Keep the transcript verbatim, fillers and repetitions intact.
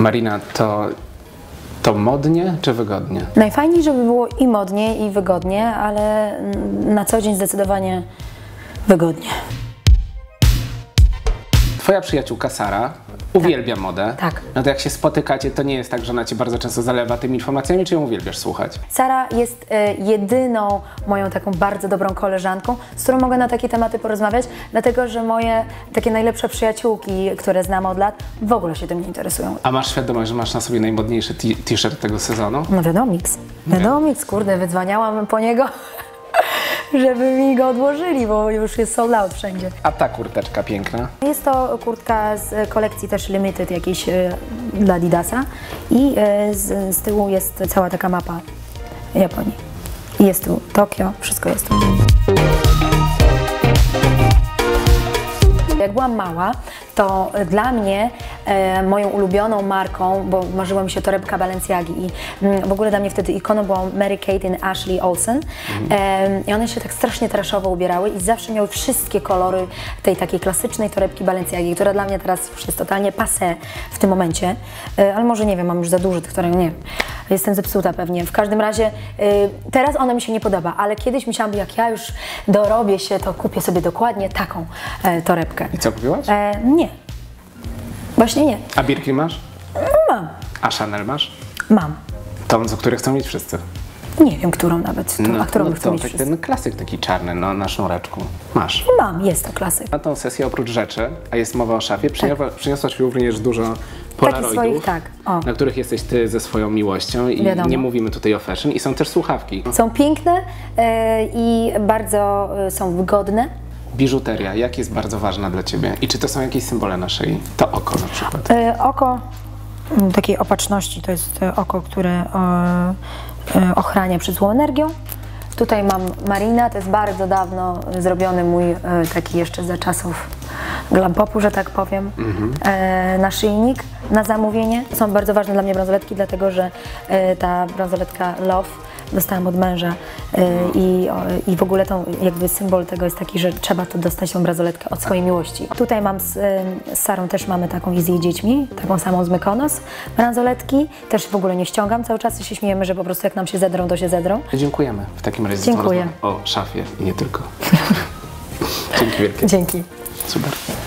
Marina, to, to modnie czy wygodnie? Najfajniej, żeby było i modnie, i wygodnie, ale na co dzień zdecydowanie wygodnie. Twoja przyjaciółka Sara uwielbia modę. Tak. No to jak się spotykacie, to nie jest tak, że ona cię bardzo często zalewa tymi informacjami, czy ją uwielbiasz słuchać? Sara jest e, jedyną moją taką bardzo dobrą koleżanką, z którą mogę na takie tematy porozmawiać, dlatego że moje takie najlepsze przyjaciółki, które znam od lat, w ogóle się tym nie interesują. A masz świadomość, że masz na sobie najmodniejszy t-shirt tego sezonu? No wiadomiks. Wiadomiks, kurde, wydzwaniałam po niego, żeby mi go odłożyli, bo już jest sold out wszędzie. A ta kurteczka piękna? Jest to kurtka z kolekcji też Limited jakiejś e, dla Adidasa i e, z, z tyłu jest cała taka mapa Japonii. I jest tu Tokio, wszystko jest tu. Jak byłam mała, to dla mnie e, moją ulubioną marką, bo marzyła mi się torebka Balenciagi i mm, w ogóle dla mnie wtedy ikoną była Mary-Kate i Ashley Olsen e, i one się tak strasznie trashowo ubierały i zawsze miały wszystkie kolory tej takiej klasycznej torebki Balenciagi, która dla mnie teraz już jest totalnie passé w tym momencie, e, ale może nie wiem, mam już za dużo tych torebek, nie wiem. Jestem zepsuta pewnie. W każdym razie y, teraz ona mi się nie podoba, ale kiedyś myślałam, jak ja już dorobię się, to kupię sobie dokładnie taką e, torebkę. I co kupiłaś? E, nie. Właśnie nie. A Birkin masz? Mam. A Chanel masz? Mam. Tą, co które chcą mieć wszyscy. Nie wiem, którą nawet. To, No, a którą no chcę to mieć tak, wszyscy. ten klasyk taki czarny, no, na sznureczku. Masz. Mam, jest to klasyk. Na tą sesję oprócz rzeczy, a jest mowa o szafie, przyniosła, przyniosłaś również dużo polaroidów, swoich, tak. O. na których jesteś ty ze swoją miłością i Wiadomo. nie mówimy tutaj o fashion i są też słuchawki. Są piękne e, i bardzo e, są wygodne. Biżuteria, jak jest bardzo ważna dla ciebie i czy to są jakieś symbole na szyi? To oko na przykład. E, oko m, takiej opatrzności, to jest e, oko, które e, e, ochrania przed złą energią. Tutaj mam Marina, to jest bardzo dawno zrobiony mój e, taki jeszcze za czasów glam popu, że tak powiem, mhm. e, naszyjnik na zamówienie. Są bardzo ważne dla mnie bransoletki, dlatego że e, ta bransoletka Love dostałam od męża e, i, o, i w ogóle tą, jakby symbol tego jest taki, że trzeba tu dostać tą bransoletkę od swojej miłości. Tutaj mam z, e, z Sarą też mamy taką i z jej dziećmi, taką samą z Mykonos, bransoletki. Też w ogóle nie ściągam, cały czas się śmiejemy, że po prostu jak nam się zedrą, to się zedrą. Dziękujemy w takim razie Dziękuję. za rozmowę o szafie i nie tylko. Dzięki wielkie. Dzięki. Super.